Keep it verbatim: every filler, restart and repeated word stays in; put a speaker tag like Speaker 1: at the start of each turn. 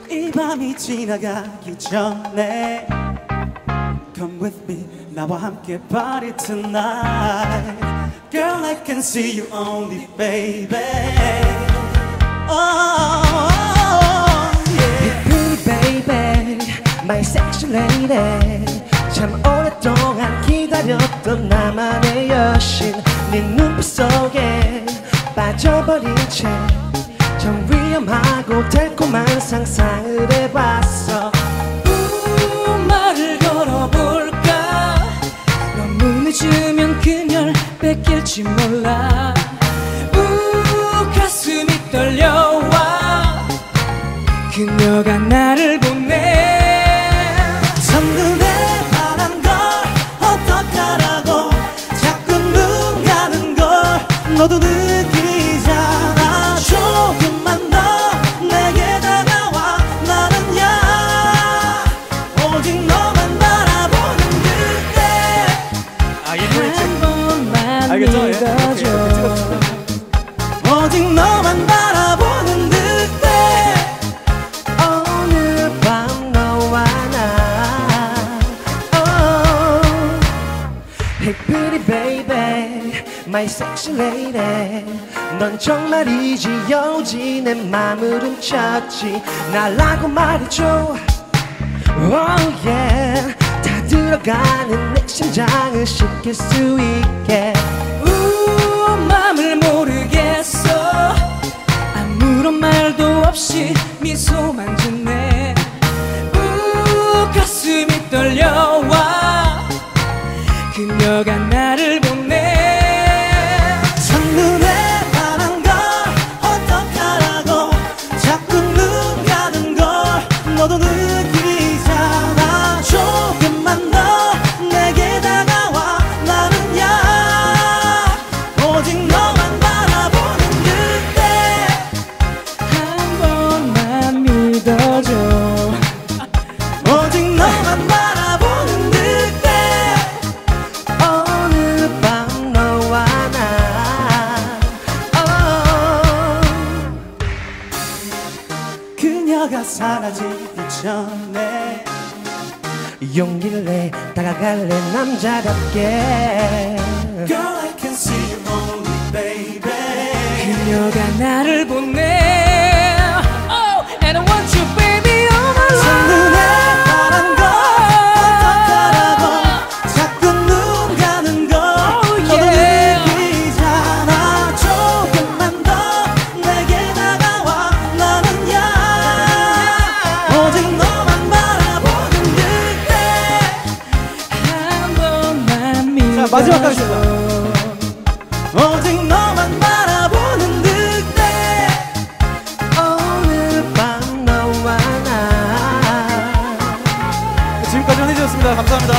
Speaker 1: 이 밤이 지나가기 전에 Come with me 나와 함께 party tonight Girl I can see you only baby Oh yeah
Speaker 2: Pretty baby my sexy lady 참 오랫동안 기다렸던 나만의 여신 네 눈빛 속에 빠져버린 채 참 위험하고 달콤한 상상을 해봤어
Speaker 3: 우, 말을 걸어볼까 너무 늦으면 그녀를 뺏길지 몰라 우, 가슴이 떨려와 그녀가 나를 보내
Speaker 1: 첫눈에 반한 걸 어떡하라고 자꾸 눈 가는 걸 너도 느끼잖아 조금만 더 내게 다가와 나는야 오직 너만 바라보는 그때
Speaker 3: 한 번만 믿어줘
Speaker 1: 오직 너만 바라보는 그때
Speaker 2: 오늘 밤 너와 나 oh. Hey pretty baby my sexy lady 넌 정말이지 여우지 내 맘을 훔쳤지 나라고 말해줘 Oh yeah 다 들어가는 내 심장을 시킬 수 있게
Speaker 3: 우, 맘을 모르겠어 아무런 말도 없이 미소만 짓네 우, 가슴이 떨려와 그녀가 나를 보내
Speaker 1: 첫눈에 반한 걸 어떡하라고 자꾸 눈 가는 걸 너도 느끼잖아 조금만 더 내게 다가와 나는야 오직 너만 바라보는 그때
Speaker 3: 한 번만 믿어줘
Speaker 1: 오직 너만 바라보는 그때
Speaker 2: 오늘 밤 너와 나 oh.
Speaker 1: 그녀가 사라지기 전에
Speaker 2: 용기를 내 다가갈래 남자답게
Speaker 1: Girl I can see you only baby
Speaker 3: 그녀가 나를 보내 Oh, and I want you baby all my life
Speaker 1: 첫눈에 반한 걸 어떡하라고 자꾸 눈 가는 걸 너도
Speaker 3: yeah.
Speaker 1: 느끼잖아 조금만 더 내게 다가와 나는야 오직 너만 바라보는 그때
Speaker 3: 한 번만 믿어줘
Speaker 1: 자, 마지막 가겠습니다. 오직 너만 바라보는 그때
Speaker 2: 오늘 밤 너와 나
Speaker 1: 지금까지 한혜지였습니다. 감사합니다.